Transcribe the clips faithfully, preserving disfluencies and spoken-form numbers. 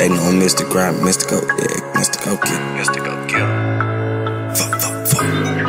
They know I'm Mister Grind, Mister Go, yeah, Mister Go Kill, Mister Go Kill. Fuck, fuck, fuck.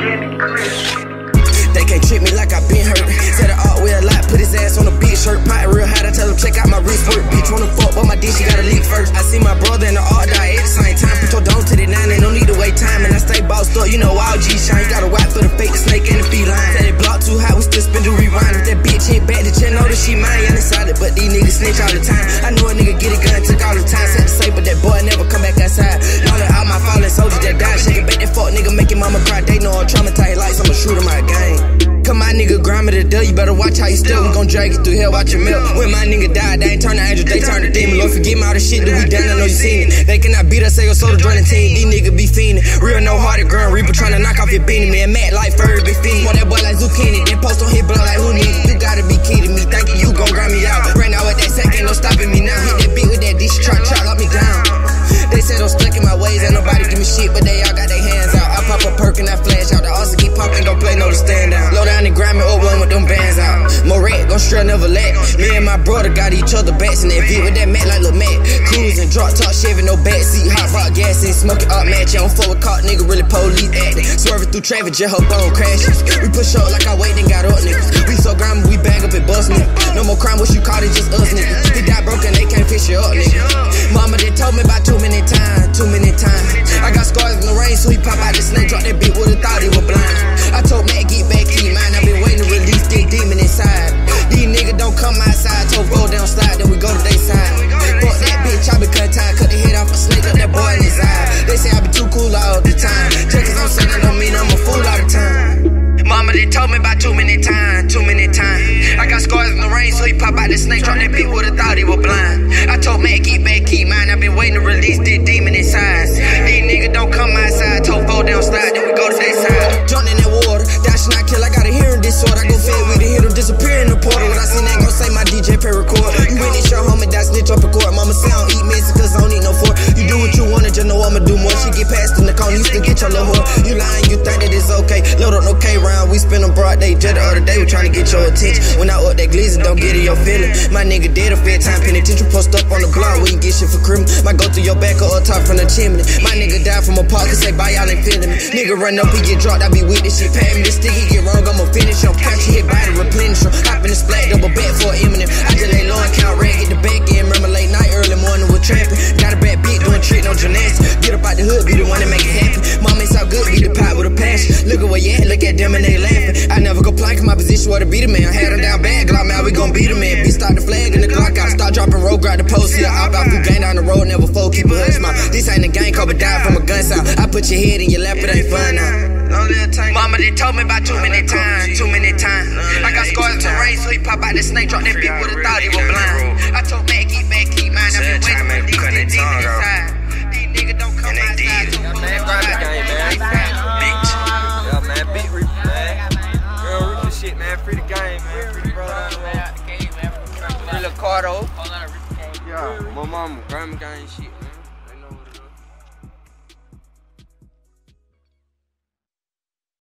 They can't treat me like I been hurt. Said it all with a lot, put his ass on a big shirt. Pot real hot, I tell him check out my wrist work. Bitch wanna fuck, but my dick she gotta leak first. I see my brother and the art die at the same time. Put your dome to the nine, ain't no need to wait time. And I stay bossed up, you know all G shine. You gotta wipe for the fake, the snake and the feline. Said it block too hot, we still spin the rewind. If that bitch hit back, the check know that she mine. Y'all decided, but these niggas snitch all the time. I know a nigga get a gun, took all the time. Said to say, but that boy never come back outside. All of all my fallen soldiers that died. Shaking back that fuck nigga, making mama cry. They know I'm traumatized like I'ma shoot him my game. Come my nigga, grind me to death, you better watch how you still. We gon' drag you through hell, watch your milk. When my nigga died, they ain't turn to angels, they turn to demon. Lord, forgive me all the shit that we done, I know you seen it. They cannot beat us, say your soul to join the team. These niggas be fiendin', real no hearted girl, Reaper tryna knock off your beanie. Man, Matt like Furry be fiendin'. Want that boy like zucchini, then post on his blood like who need it. You gotta be kidding me, thinking you gon' grind me out. Right now with that sack, ain't no stopping me now. Hit that beat with that dish, try to lock me down. They said I'm stuck in my ways, ain't nobody give me shit, but they all got their hands out. I pop a perk and I flash out, the also keep popping, don't play no to stand down. Low down and grind me up one with them bands out. Moret gon' straight never let. Me and my brother got each other backs in that V with that Mac like Lil Mac. Cruising, drop top Chevy, no backseat, hot rock gas in, smoking up match. I don't fuck with caught nigga, really police acting. Swerving through traffic, just hope I don't crash. We push up like I wait and got up niggas. We so grimy, we bag up and bust niggas. No more crime, what you caught it, just us niggas. He got broken, they can't fish you up nigga. Mama they told me about too many times, too many times. I got scars in the rain, so he pop out the snake, drop that bitch, would've thought he was blind. I told Matt get back, keep mine, I been waiting to release this demon inside. These niggas don't come outside, told go down slide, then we go to they side. Fuck that bitch, I been cut time, cut the head off a snake, up that boy in his eye. They say I be too cool all the time, just cause I'm saying that don't mean I'm a fool all the time. Mama, they told me about too many times, too many times. I got scars in the rain, so he pop out the snake, drop that bitch, would've thought he was blind. I told Matt, keep back, keep mine, I been waiting to release this demon inside. These niggas don't come outside, told four down slide, then we go to their side. Jumped in that water, dash not kill, I got a hearing disorder. I go fed with it, hit him, disappear in the portal. When I seen that, gon' say my D J pay record. You in this your homie, that snitch up a court. Mama say I don't eat messy, cause I don't need no fork. You do what you wanna, just know I'ma do more. She get past in the corner, you still get your little whore. You lying, you think that it's okay. Load up no K round, we spin them broad day. Just the other day, we tryna get your attention. When I up that glizzy, don't get in your feeling. My nigga dead a fair time, penitentiary post up on the block. We can get shit for criminal. Might go through your back or up top from the chimney. My nigga died from a park, cause say bye, y'all ain't feeling me. Nigga run up, he get dropped, I be with this shit. Pat me the stick, he get wrong, I'ma finish him. Catch hit by the replenish him. Hop in the splat, double back for an imminent. I just lay low and count rag, get the back in. Remember late night, early morning with trapping. Got a bad beat, doing trick, no gymnastics. Get up out the hood, be the one that make it happen. Mama, it's all good, be the pot with a passion. Look at where you at, look at them and they laughing. I never go plank in my position where to be the man. Had him down bad, Glock, man, we gon' beat him, man. Beat start the flag and the Glock out. Start dropping road, grab the post, see I op out. Who gang down the road, never fold, keep a hush mouth. This ain't a gang, call but die from a gun sound. I put your head in your lap, it ain't fun now. Mama, they told me about too many times, too many times. I got scars in the rain, so he pop out the snake, drop that bitch, would've thought he was blind. I told Matt, keep back, keep mine, I been waiting for these niggas inside. These niggas don't come outside, so fuck man, grab the game, man. Bitch. Yeah, man, big Reaper, man. Girl, Reaper shit, man, free the game, man. Free the brother, man. Free Ricardo. Yeah, my mama, grandma gang shit.